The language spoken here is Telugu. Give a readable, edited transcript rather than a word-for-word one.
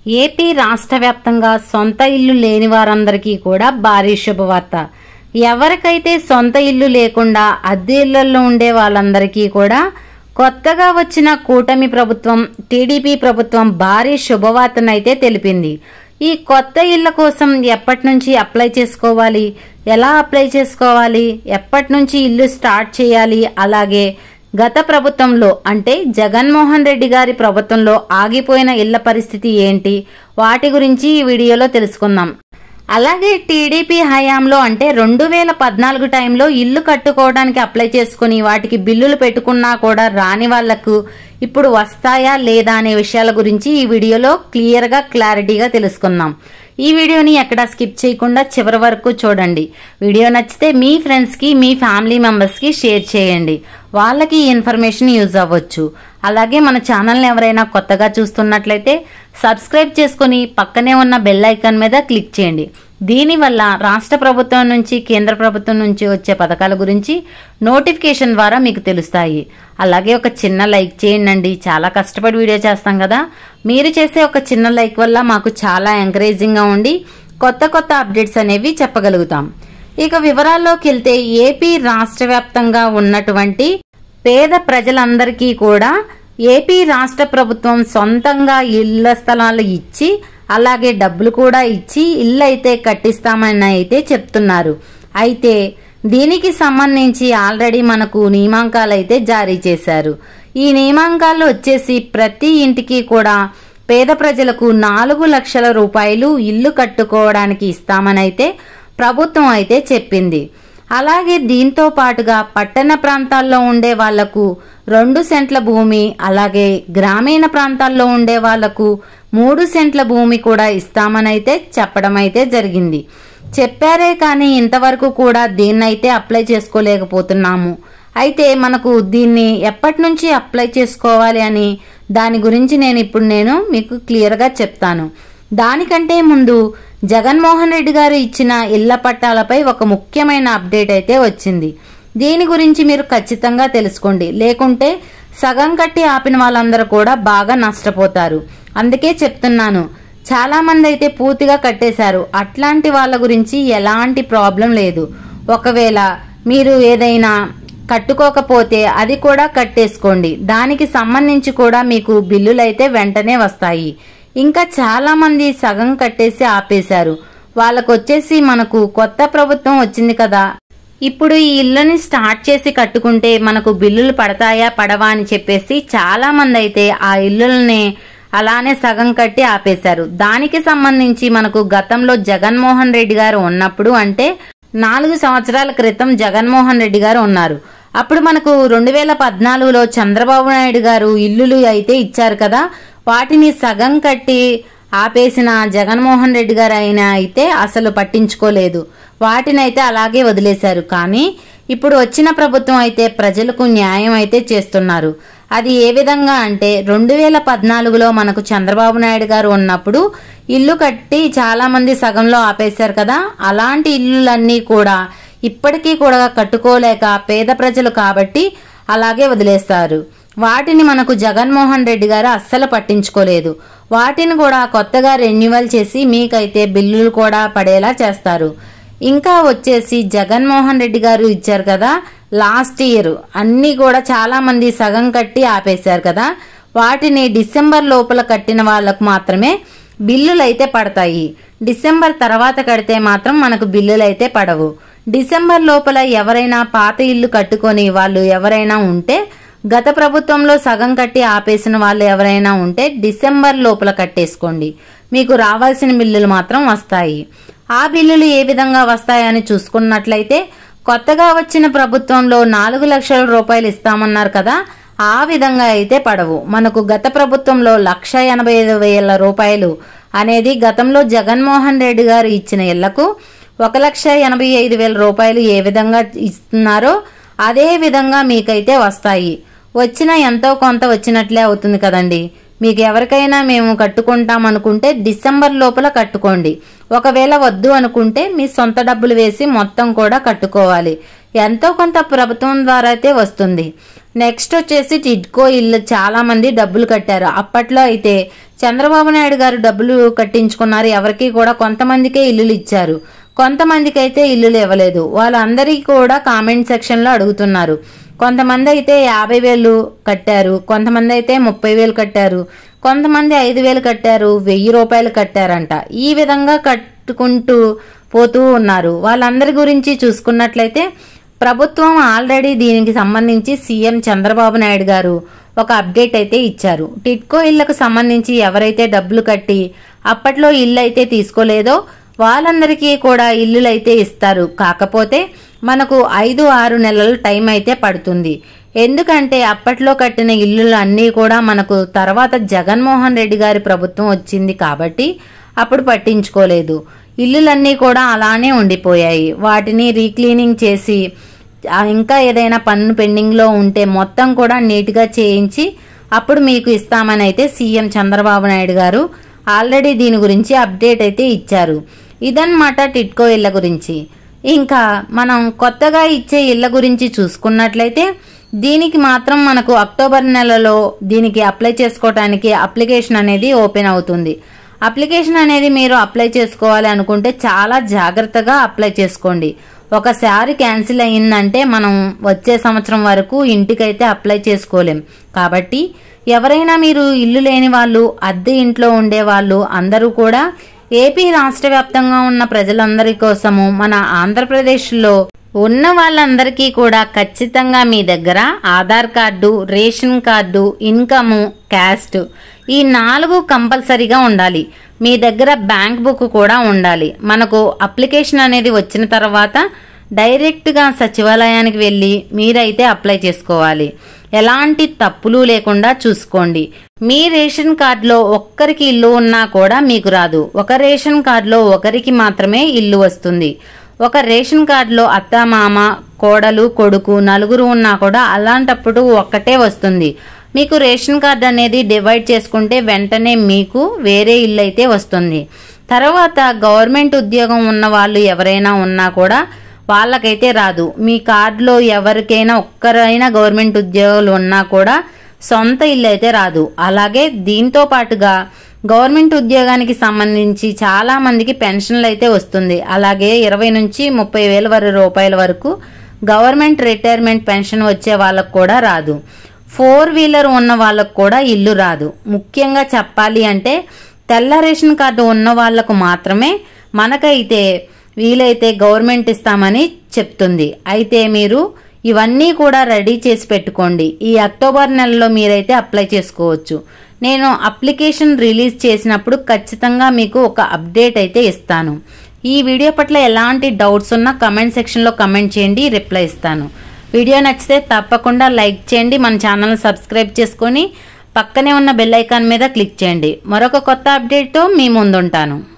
ఏపీ రాష్ట్ర వ్యాప్తంగా సొంత ఇల్లు లేని వారందరికీ కూడా భారీ శుభవార్త. ఎవరికైతే సొంత ఇల్లు లేకుండా అద్దె ఇళ్లలో ఉండే వాళ్ళందరికీ కూడా కొత్తగా వచ్చిన కూటమి ప్రభుత్వం టీడీపీ ప్రభుత్వం భారీ శుభవార్తనైతే తెలిపింది. ఈ కొత్త ఇళ్ల కోసం ఎప్పటి నుంచి అప్లై చేసుకోవాలి, ఎలా అప్లై చేసుకోవాలి, ఎప్పటి నుంచి ఇల్లు స్టార్ట్ చేయాలి, అలాగే గత ప్రభుత్వంలో అంటే జగన్మోహన్ రెడ్డి గారి ప్రభుత్వంలో ఆగిపోయిన ఇళ్ల పరిస్థితి ఏంటి, వాటి గురించి ఈ వీడియోలో తెలుసుకుందాం. అలాగే టీడీపీ హయాంలో అంటే 2014 టైంలో ఇల్లు కట్టుకోవడానికి అప్లై చేసుకుని వాటికి బిల్లులు పెట్టుకున్నా కూడా రాని వాళ్లకు ఇప్పుడు వస్తాయా లేదా అనే విషయాల గురించి ఈ వీడియోలో క్లారిటీగా తెలుసుకుందాం. ఈ వీడియోని ఎక్కడా స్కిప్ చేయకుండా చివరి వరకు చూడండి. వీడియో నచ్చితే మీ ఫ్రెండ్స్ కి, మీ ఫ్యామిలీ మెంబర్స్ కి షేర్ చేయండి. వాళ్ళకి ఈ ఇన్ఫర్మేషన్ యూజ్ అవ్వచ్చు. అలాగే మన ఛానల్ని ఎవరైనా కొత్తగా చూస్తున్నట్లయితే సబ్స్క్రైబ్ చేసుకుని పక్కనే ఉన్న బెల్ ఐకాన్ మీద క్లిక్ చేయండి. దీనివల్ల రాష్ట్ర ప్రభుత్వం నుంచి, కేంద్ర ప్రభుత్వం నుంచి వచ్చే పథకాల గురించి నోటిఫికేషన్ ద్వారా మీకు తెలుస్తాయి. అలాగే ఒక చిన్న లైక్ చేయండి. చాలా కష్టపడి వీడియో చేస్తాం కదా, మీరు చేసే ఒక చిన్న లైక్ వల్ల మాకు చాలా ఎంకరేజింగ్ గా ఉండి కొత్త అప్డేట్స్ అనేవి చెప్పగలుగుతాం. ఇక వివరాల్లోకి వెళ్తే ఏపీ రాష్ట్ర వ్యాప్తంగా ఉన్నటువంటి పేద ప్రజలందరికీ కూడా ఏపీ రాష్ట్ర ప్రభుత్వం సొంతంగా ఇళ్ల స్థలాలు ఇచ్చి అలాగే డబ్బులు కూడా ఇచ్చి ఇల్లు అయితే కట్టిస్తామని అయితే చెప్తున్నారు. అయితే దీనికి సంబంధించి ఆల్రెడీ మనకు నియామకాలు అయితే జారీ చేశారు. ఈ నియామకాలు వచ్చేసి ప్రతి ఇంటికి కూడా పేద ప్రజలకు 4 లక్షల రూపాయలు ఇల్లు కట్టుకోవడానికి ఇస్తామని అయితే ప్రభుత్వం అయితే చెప్పింది. అలాగే దీంతో పాటుగా పట్టణ ప్రాంతాల్లో ఉండే వాళ్లకు 2 సెంట్ల భూమి, అలాగే గ్రామీణ ప్రాంతాల్లో ఉండే వాళ్లకు 3 సెంట్ల భూమి కూడా ఇస్తామనైతే చెప్పడం అయితే జరిగింది. చెప్పారే కానీ ఇంతవరకు కూడా దీన్నైతే అప్లై చేసుకోలేకపోతున్నాము. అయితే మనకు దీన్ని ఎప్పటి నుంచి అప్లై చేసుకోవాలి అని దాని గురించి నేను మీకు క్లియర్గా చెప్తాను. దానికంటే ముందు జగన్మోహన్ రెడ్డి గారు ఇచ్చిన ఇళ్ల పట్టాలపై ఒక ముఖ్యమైన అప్డేట్ అయితే వచ్చింది. దీని గురించి మీరు ఖచ్చితంగా తెలుసుకోండి, లేకుంటే సగం కట్టి ఆపిన వాళ్ళందరూ కూడా బాగా నష్టపోతారు. అందుకే చెప్తున్నాను. చాలా మంది అయితే పూర్తిగా కట్టేశారు. అట్లాంటి వాళ్ళ గురించి ఎలాంటి ప్రాబ్లం లేదు. ఒకవేళ మీరు ఏదైనా కట్టుకోకపోతే అది కూడా కట్టేసుకోండి. దానికి సంబంధించి కూడా మీకు బిల్లులు అయితే వెంటనే వస్తాయి. ఇంకా చాలా మంది సగం కట్టేసి ఆపేశారు. వాళ్ళకొచ్చేసి మనకు కొత్త ప్రభుత్వం వచ్చింది కదా, ఇప్పుడు ఈ ఇళ్ళని స్టార్ట్ చేసి కట్టుకుంటే మనకు బిల్లులు పడతాయా పడవా అని చెప్పేసి చాలా మంది అయితే ఆ ఇళ్ళని అలానే సగం కట్టి ఆపేశారు. దానికి సంబంధించి మనకు గతంలో జగన్మోహన్ రెడ్డి గారు ఉన్నప్పుడు అంటే 4 సంవత్సరాల క్రితం జగన్మోహన్ రెడ్డి గారు ఉన్నారు. అప్పుడు మనకు 2014లో చంద్రబాబు నాయుడు గారు ఇల్లులు అయితే ఇచ్చారు కదా, వాటిని సగం కట్టి ఆపేసిన జగన్మోహన్ రెడ్డి గారు అయినా అయితే అసలు పట్టించుకోలేదు. వాటినైతే అలాగే వదిలేశారు. కానీ ఇప్పుడు వచ్చిన ప్రభుత్వం అయితే ప్రజలకు న్యాయం అయితే చేస్తున్నారు. అది ఏ విధంగా అంటే 2014లో మనకు చంద్రబాబు నాయుడు గారు ఉన్నప్పుడు ఇల్లు కట్టి చాలా మంది సగంలో ఆపేశారు కదా, అలాంటి ఇల్లులన్నీ కూడా ఇప్పటికీ కూడా కట్టుకోలేక పేద ప్రజలు కాబట్టి అలాగే వదిలేస్తారు. వాటిని మనకు జగన్మోహన్ రెడ్డి గారు అస్సలు పట్టించుకోలేదు. వాటిని కూడా కొత్తగా రెన్యువల్ చేసి మీకైతే బిల్లులు కూడా పడేలా చేస్తారు. ఇంకా వచ్చేసి జగన్మోహన్ రెడ్డి గారు ఇచ్చారు కదా లాస్ట్ ఇయర్, అన్ని కూడా చాలా మంది సగం కట్టి ఆపేశారు కదా, వాటిని డిసెంబర్ లోపల కట్టిన వాళ్లకు మాత్రమే బిల్లులు అయితే పడతాయి. డిసెంబర్ తర్వాత కడితే మాత్రం మనకు బిల్లులు అయితే పడవు. డిసెంబర్ లోపల ఎవరైనా పాత ఇల్లు కట్టుకొని వాళ్ళు ఎవరైనా ఉంటే, గత ప్రభుత్వంలో సగం కట్టి ఆపేసిన వాళ్ళు ఎవరైనా ఉంటే డిసెంబర్ లోపల కట్టేసుకోండి. మీకు రావాల్సిన బిల్లులు మాత్రం వస్తాయి. ఆ బిల్లులు ఏ విధంగా వస్తాయని చూసుకున్నట్లయితే కొత్తగా వచ్చిన ప్రభుత్వంలో 4 లక్షల రూపాయలు ఇస్తామన్నారు కదా, ఆ విధంగా అయితే పడవు. మనకు గత ప్రభుత్వంలో 1,85,000 రూపాయలు అనేది గతంలో జగన్మోహన్ రెడ్డి గారు ఇచ్చిన ఇళ్లకు 1,85,000 రూపాయలు ఏ విధంగా ఇస్తున్నారో అదే విధంగా మీకైతే వస్తాయి. వచ్చినా ఎంతో కొంత వచ్చినట్లే అవుతుంది కదండి. మీకు ఎవరికైనా మేము కట్టుకుంటాం అనుకుంటే డిసెంబర్ లోపల కట్టుకోండి. ఒకవేళ వద్దు అనుకుంటే మీ సొంత డబ్బులు వేసి మొత్తం కూడా కట్టుకోవాలి. ఎంతో కొంత ప్రభుత్వం ద్వారా అయితే వస్తుంది. నెక్స్ట్ వచ్చేసి టిడ్కో ఇల్లు చాలా మంది డబ్బులు కట్టారు. అప్పట్లో అయితే చంద్రబాబు నాయుడు గారు డబ్బులు కట్టించుకున్నారు. ఎవరికి కూడా కొంతమందికే ఇల్లులు ఇచ్చారు, కొంతమందికి అయితే ఇల్లులు ఇవ్వలేదు. వాళ్ళందరికీ కూడా కామెంట్ సెక్షన్ లో అడుగుతున్నారు. కొంతమంది అయితే 50,000 కట్టారు, కొంతమంది అయితే 30,000 కట్టారు, కొంతమంది 5,000 కట్టారు, 1,000 రూపాయలు కట్టారంట. ఈ విధంగా కట్టుకుంటూ పోతూ ఉన్నారు. వాళ్ళందరి గురించి చూసుకున్నట్లయితే ప్రభుత్వం ఆల్రెడీ దీనికి సంబంధించి సీఎం చంద్రబాబు నాయుడు గారు ఒక అప్డేట్ అయితే ఇచ్చారు. టిడ్కో ఇళ్లకు సంబంధించి ఎవరైతే డబ్బులు కట్టి అప్పట్లో ఇల్లు అయితే తీసుకోలేదో వాళ్ళందరికీ కూడా ఇల్లులు అయితే ఇస్తారు. కాకపోతే మనకు 5-6 నెలలు టైం అయితే పడుతుంది. ఎందుకంటే అప్పట్లో కట్టిన ఇల్లులు అన్నీ కూడా మనకు తర్వాత జగన్మోహన్ రెడ్డి గారి ప్రభుత్వం వచ్చింది కాబట్టి అప్పుడు పట్టించుకోలేదు. ఇల్లులన్నీ కూడా అలానే ఉండిపోయాయి. వాటిని రీక్లీనింగ్ చేసి ఇంకా ఏదైనా పన్ను పెండింగ్లో ఉంటే మొత్తం కూడా నీట్గా చేయించి అప్పుడు మీకు ఇస్తామని అయితే సీఎం చంద్రబాబు నాయుడు గారు ఆల్రెడీ దీని గురించి అప్డేట్ అయితే ఇచ్చారు. ఇదన్నమాట టిడ్కో ఇళ్ల గురించి. ఇంకా మనం కొత్తగా ఇచ్చే ఇళ్ల గురించి చూసుకున్నట్లయితే దీనికి మాత్రం మనకు అక్టోబర్ నెలలో దీనికి అప్లై చేసుకోవడానికి అప్లికేషన్ అనేది ఓపెన్ అవుతుంది. అప్లికేషన్ అనేది మీరు అప్లై చేసుకోవాలి అనుకుంటే చాలా జాగ్రత్తగా అప్లై చేసుకోండి. ఒకసారి క్యాన్సిల్ అయ్యిందంటే మనం వచ్చే సంవత్సరం వరకు ఇంటికైతే అప్లై చేసుకోలేం. కాబట్టి ఎవరైనా మీరు ఇల్లు లేని వాళ్ళు, అద్దె ఇంట్లో ఉండే వాళ్ళు అందరూ కూడా ఏపీ రాష్ట్ర వ్యాప్తంగా ఉన్న ప్రజలందరి కోసము మన ఆంధ్రప్రదేశ్లో ఉన్న వాళ్ళందరికీ కూడా ఖచ్చితంగా మీ దగ్గర Aadhaar card, ration card, income, caste ఈ 4 కంపల్సరీగా ఉండాలి. మీ దగ్గర బ్యాంక్ బుక్ కూడా ఉండాలి. మనకు అప్లికేషన్ అనేది వచ్చిన తర్వాత డైరెక్ట్గా సచివాలయానికి వెళ్ళి మీరైతే అప్లై చేసుకోవాలి. ఎలాంటి తప్పులు లేకుండా చూసుకోండి. మీ రేషన్ కార్డులో ఒక్కరికి ఇల్లు ఉన్నా కూడా మీకు రాదు. ఒక రేషన్ కార్డులో ఒకరికి మాత్రమే ఇల్లు వస్తుంది. ఒక రేషన్ కార్డులో అత్త, మామ, కోడలు, కొడుకు 4 ఉన్నా కూడా అలాంటప్పుడు ఒక్కటే వస్తుంది. మీకు రేషన్ కార్డు అనేది డివైడ్ చేసుకుంటే వెంటనే మీకు వేరే ఇల్లు అయితే వస్తుంది. తర్వాత గవర్నమెంట్ ఉద్యోగం ఉన్న వాళ్ళు ఎవరైనా ఉన్నా కూడా వాళ్ళకైతే రాదు. మీ కార్డులో ఎవరికైనా ఒక్కరైనా గవర్నమెంట్ ఉద్యోగులు ఉన్నా కూడా సొంత ఇల్లు అయితే రాదు. అలాగే దీంతో పాటుగా గవర్నమెంట్ ఉద్యోగానికి సంబంధించి చాలా మందికి పెన్షన్లు అయితే వస్తుంది. అలాగే 20 నుంచి 30,000 రూపాయల వరకు గవర్నమెంట్ రిటైర్మెంట్ పెన్షన్ వచ్చే వాళ్ళకు కూడా రాదు. 4 వీలర్ ఉన్న వాళ్ళకు కూడా ఇల్లు రాదు. ముఖ్యంగా చెప్పాలి అంటే తెల్ల రేషన్ కార్డు ఉన్న వాళ్లకు మాత్రమే మనకైతే వీలైతే గవర్నమెంట్ ఇస్తామని చెప్తుంది. అయితే మీరు ఇవన్నీ కూడా రెడీ చేసి పెట్టుకోండి. ఈ అక్టోబర్ నెలలో మీరైతే అప్లై చేసుకోవచ్చు. నేను అప్లికేషన్ రిలీజ్ చేసినప్పుడు ఖచ్చితంగా మీకు ఒక అప్డేట్ అయితే ఇస్తాను. ఈ వీడియో పట్ల ఎలాంటి డౌట్స్ ఉన్నా కమెంట్ సెక్షన్లో కమెంట్ చేయండి, రిప్లై ఇస్తాను. వీడియో నచ్చితే తప్పకుండా లైక్ చేయండి, మన ఛానల్ని సబ్స్క్రైబ్ చేసుకొని పక్కనే ఉన్న బెల్ ఐకాన్ మీద క్లిక్ చేయండి. మరొక కొత్త అప్డేట్తో మీ ముందుంటాను.